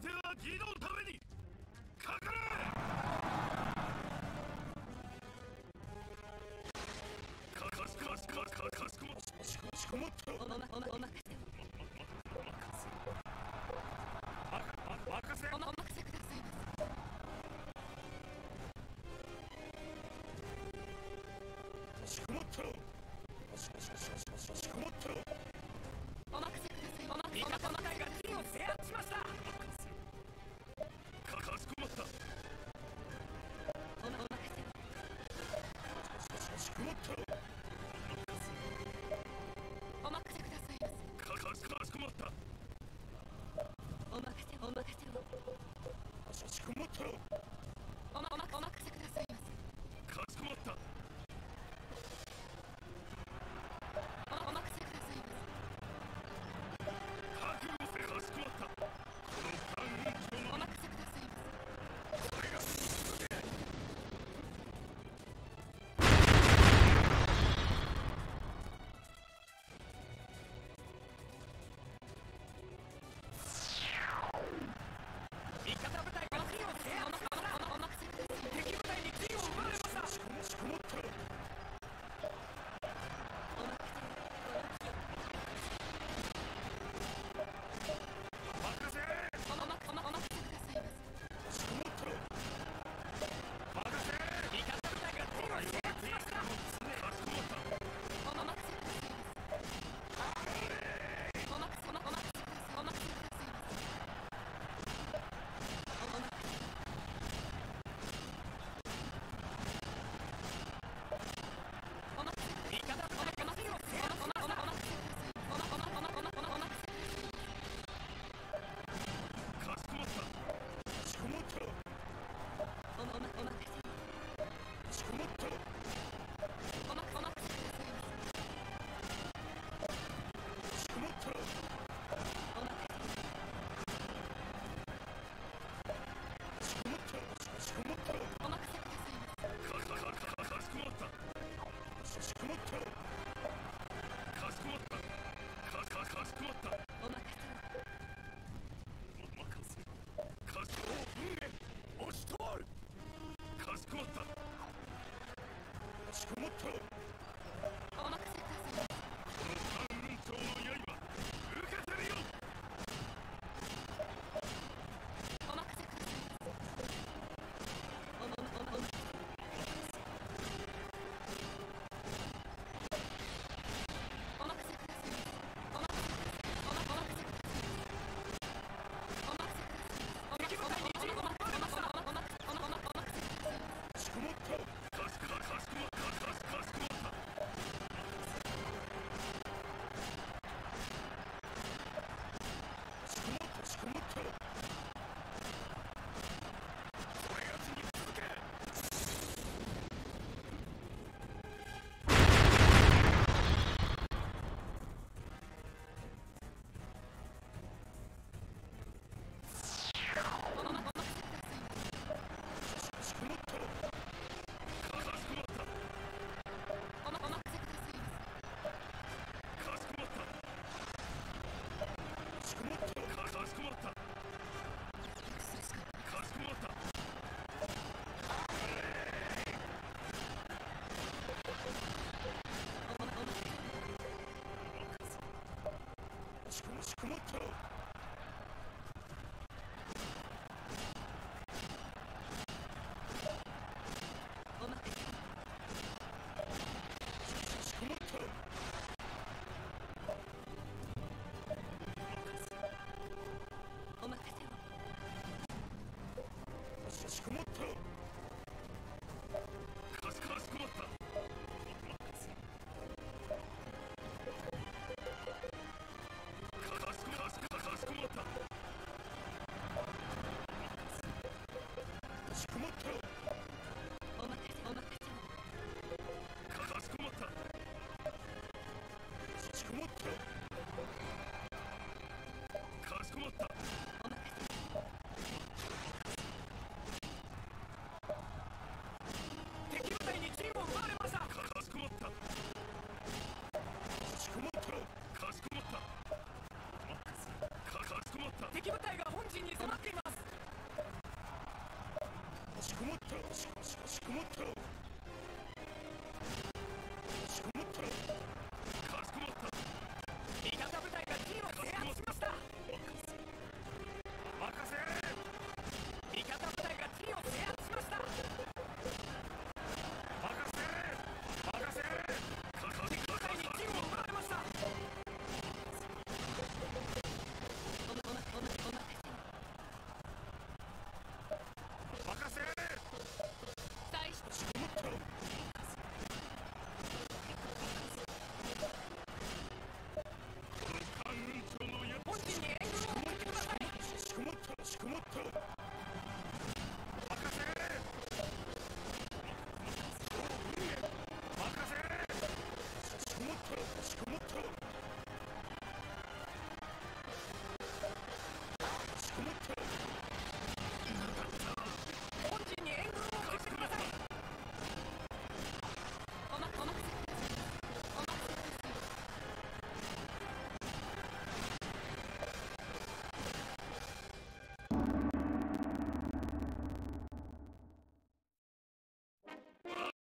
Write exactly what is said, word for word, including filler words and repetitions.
ては義のためにかかれ。かかしかしかかかしこましかしこまった。おまおまおまかせおまかせおまかせおまおまかせくださいます。かしこまった。かしこしかしかしかしこまった。おまかせください。おまかせおまかせが陣を制圧しました。かかしこまった。おまおまかせかしこまった。おまかせくださいます。かかしかしこまった。おまかせおまかせをかしこまった。おまおまおまかせくださいます。かしこまった。おまかせくださいます。覚悟せかしこまった。この間運気をおまかせくださいます。それがそれで味方部隊が陣を制圧しました。おまかせください。敵部隊に陣を奪われました。しこましこまった。おまかせ任せおまおまおまおまかせくださいます。しこまった。任せ味方部隊が陣を制圧しました。かしこまった。おまおまかせくださいます。おまかせおまおまかせください。おまかせくださいます。おまかせおまかせ味方部隊が陣を制圧しました。おまおまおまかせください。おまおまおまおまおまおまかせください。かしこまった。かしこまった。おまおまおまかせかしこまった。おまおまかせくださいます。かしこまった。おまかせかしこまった。かしこまった。おまかせくださいます。かかかかかしこまった。かしこまった。かしこまった。かかかしこまった。おまかせおまかせかしこ運命押し通る。かしこまった。かしこまった。おまかせくださいます。この三雲長の刃受けてみよ。おまかせくださいます。おまおまおまおまかせおまかせくださいます。おまかせください。おまおまかせくださいます。おまかせくださいます。敵部隊に陣を奪われました。おまおまおまおまおまかせくださいます。かしこまった。かしかかしこまった。かしかしこまった。かしこまった。かしこまった。それが次に続け。おまおまおまかせくださいます。かしこまった。かかしこまった。おまおまかせくださいます。かしこまった。かしこまった。かかしこまった。かしこまった。おまおまかせかしこましこまった。おまかせかしこまった。おまかせをかしこまった。かしかしこまった。かかしこかしかかまった。かしこまった。